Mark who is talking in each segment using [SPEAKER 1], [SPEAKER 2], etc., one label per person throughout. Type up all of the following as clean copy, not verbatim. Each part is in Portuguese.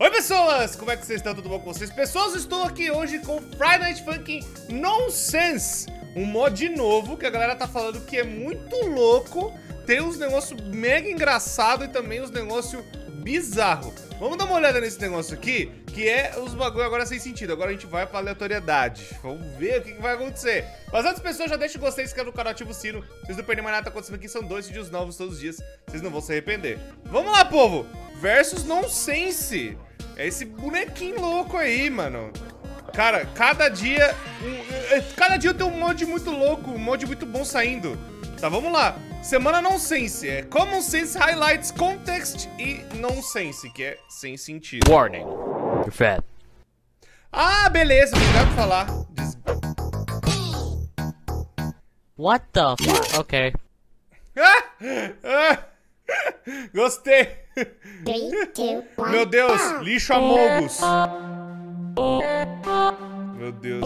[SPEAKER 1] Oi pessoas, como é que vocês estão? Tudo bom com vocês? Pessoas, estou aqui hoje com Friday Night Funkin' Nonsense, um mod novo que a galera tá falando que é muito louco, tem uns negócios mega engraçados e também uns negócios bizarros. Vamos dar uma olhada nesse negócio aqui, que é os bagulho agora sem sentido. Agora a gente vai pra aleatoriedade. Vamos ver o que vai acontecer. Mas antes, pessoas, já deixa o gostei, se inscreve no canal, ativa o sino. Vocês não perdem mais nada, tá acontecendo aqui. São 2 vídeos novos todos os dias. Vocês não vão se arrepender. Vamos lá, povo. Versus Nonsense. É esse bonequinho louco aí, mano. Cara, cada dia tem um mod muito louco, um mod muito bom saindo. Tá, vamos lá. Semana Nonsense, é Common Sense, Highlights, Context e Nonsense, que é sem sentido.
[SPEAKER 2] Warning, you're fat.
[SPEAKER 1] Ah, beleza, obrigado por falar.
[SPEAKER 2] What the fuck? Okay.
[SPEAKER 1] Gostei.
[SPEAKER 3] 3, 2, 1.
[SPEAKER 1] Meu Deus, lixo amogus. Meu Deus.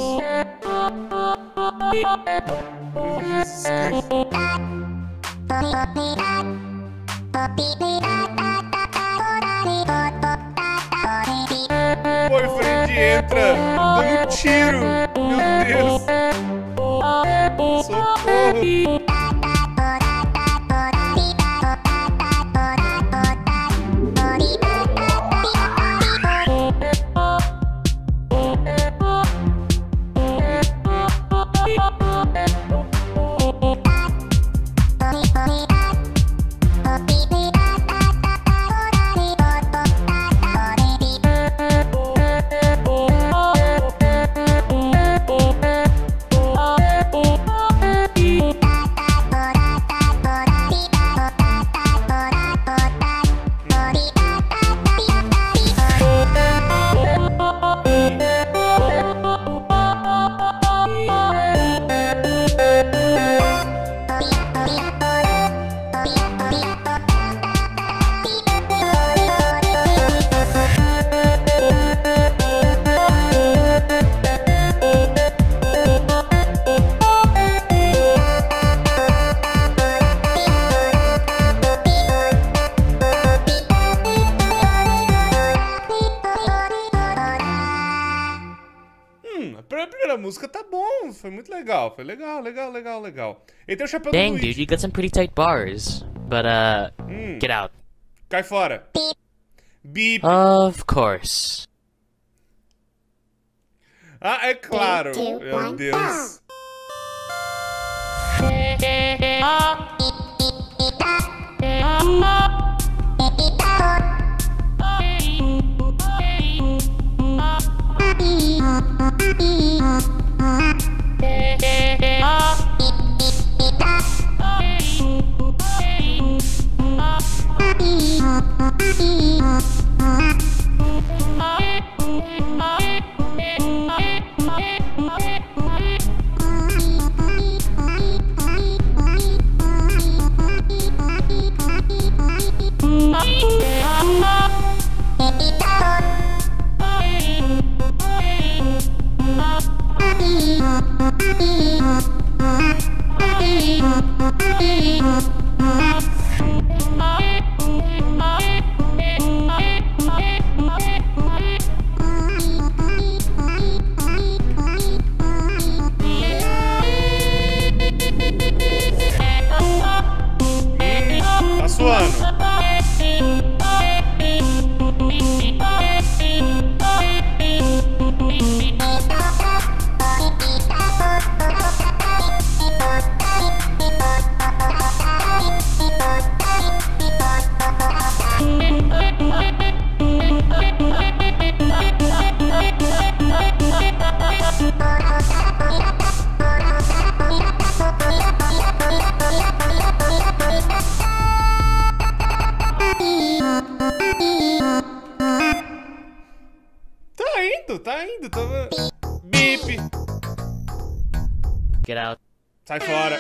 [SPEAKER 1] Boyfriend entra dando tiro. Meu Deus. Socorro. A primeira música tá bom, foi muito legal, foi legal. Ele tem o chapéu do
[SPEAKER 2] Dang,
[SPEAKER 1] Luigi.
[SPEAKER 2] dude, you got some pretty tight bars. But, get out.
[SPEAKER 1] Cai fora. Beep.
[SPEAKER 2] Of course.
[SPEAKER 1] Ah, é claro.
[SPEAKER 3] 3, 2,
[SPEAKER 1] Meu
[SPEAKER 3] 1,
[SPEAKER 1] Deus. Tá suando. Tá indo. Bip.
[SPEAKER 2] Get out.
[SPEAKER 1] Sai fora.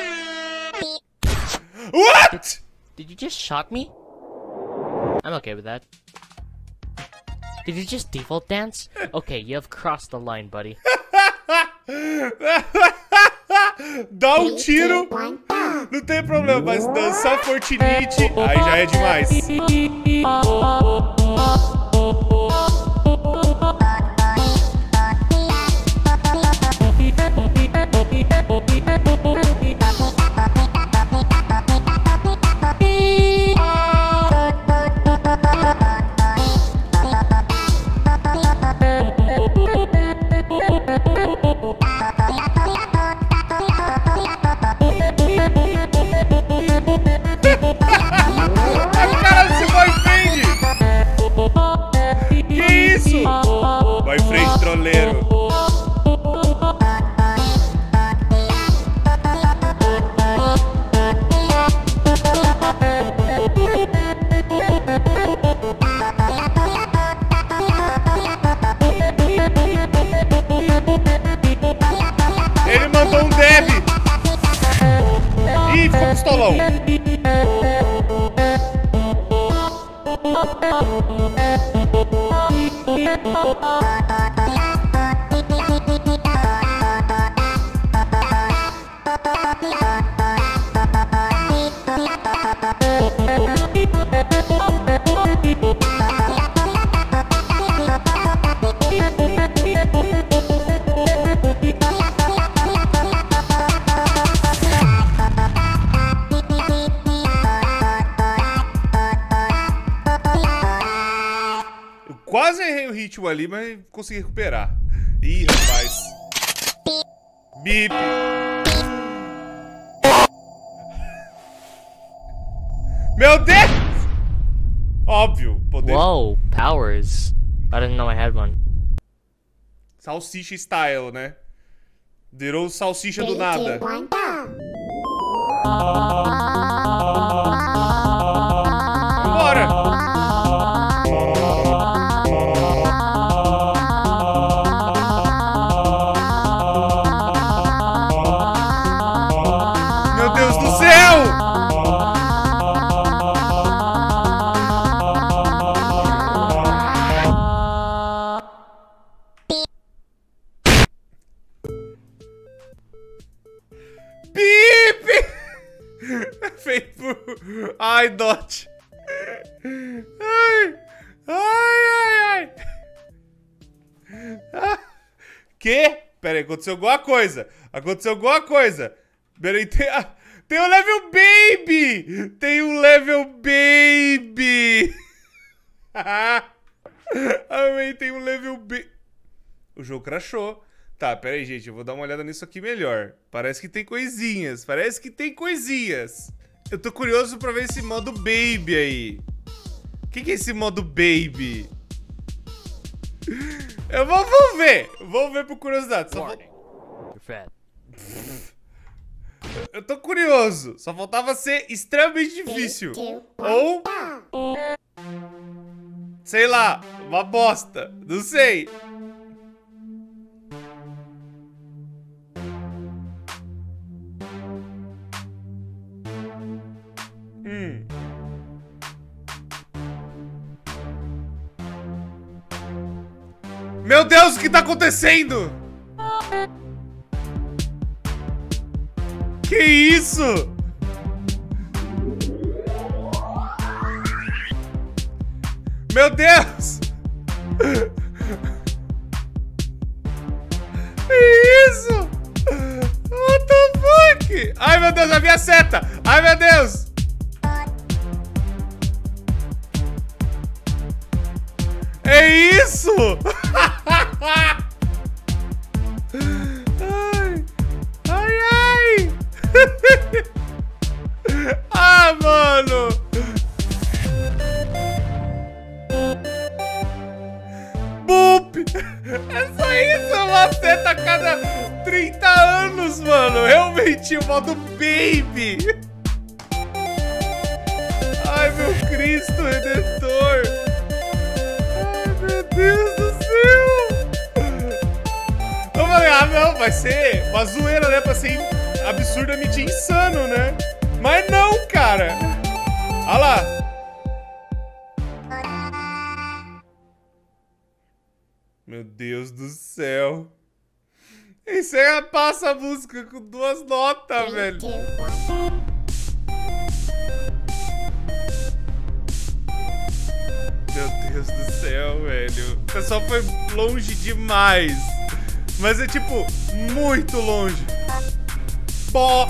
[SPEAKER 1] What?
[SPEAKER 2] Did you just shock me? I'm okay with that. Did you just default dance? Okay, you have crossed the line, buddy.
[SPEAKER 1] Dá um tiro, não tem problema, mas dançar Fortnite, aí já é demais. violeiro. Ele mandou um deb. Ih, ficou pistolão. Eu quase errei o ritmo ali, mas consegui recuperar. Ih, rapaz. Bip. Meu Deus! Óbvio, poder.
[SPEAKER 2] Whoa, powers. I didn't know I had one.
[SPEAKER 1] Salsicha style, né? Virou salsicha do
[SPEAKER 3] 3,
[SPEAKER 1] nada.
[SPEAKER 3] 2, 1, go!
[SPEAKER 1] Vambora! Meu Deus do céu! Bip! Feito por iDot. Ai! Ai! Ah, que? Pera aí, aconteceu alguma coisa. Aconteceu alguma coisa. Pera aí, tem um level baby! Tem um level baby! Amém, tem um level baby. O jogo crashou. Tá, pera aí, gente, eu vou dar uma olhada nisso aqui melhor. Parece que tem coisinhas, parece que tem coisinhas. Eu tô curioso pra ver esse modo baby aí. O que é esse modo baby? Vamos ver por curiosidade.
[SPEAKER 2] Warning. You're fat.
[SPEAKER 1] Eu tô curioso, só faltava ser extremamente difícil.
[SPEAKER 3] 3, 2, 1,
[SPEAKER 1] Ou,
[SPEAKER 3] go!
[SPEAKER 1] sei lá, uma bosta, não sei. Meu Deus, o que tá acontecendo? Que isso? Meu Deus! Que isso? What the fuck? Ai, meu Deus, a minha seta! Ai, meu Deus! É isso? Ai, ai, ai. Ah, mano. Boop. É só isso, uma seta a cada 30 anos, mano. Realmente, o modo baby. Ai, meu Cristo Redentor. Meu Deus do céu! Eu falei, ah não, vai ser uma zoeira, né? Pra ser absurdamente insano, né? Mas não, cara! Olha lá! Meu Deus do céu! Isso aí passa a música com 2 notas,
[SPEAKER 3] 3,
[SPEAKER 1] velho!
[SPEAKER 3] 2, 1.
[SPEAKER 1] Meu Deus do céu, velho. O pessoal foi longe demais. Mas é tipo, muito longe. Pó.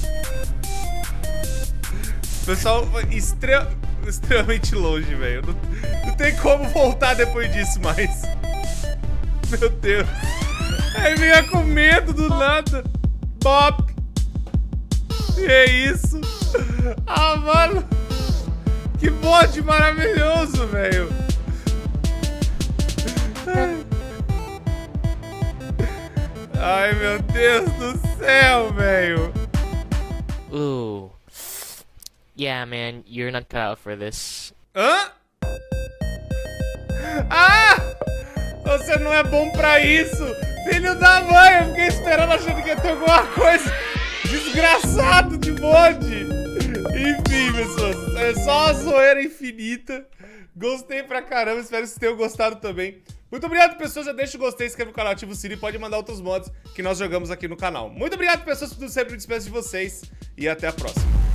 [SPEAKER 1] O pessoal foi extremamente longe, velho. Não tem como voltar depois disso mais. Meu Deus. Aí vinha com medo do nada. Bop. E é isso. Ah, mano. Que mod maravilhoso, velho. Ai, meu Deus do céu, velho.
[SPEAKER 2] Ooh. Yeah, man, you're not cut out for this.
[SPEAKER 1] Hã? Ah! Você não é bom pra isso! Filho da mãe! Eu fiquei esperando achando que ia ter alguma coisa. Desgraçado de bode! Enfim, pessoas, é só uma zoeira infinita. Gostei pra caramba, espero que vocês tenham gostado também. Muito obrigado, pessoas. Já deixa o gostei, inscreve no canal, ativa o sininho e pode mandar outros mods que nós jogamos aqui no canal. Muito obrigado, pessoas, por tudo sempre. Me despeço de vocês e até a próxima.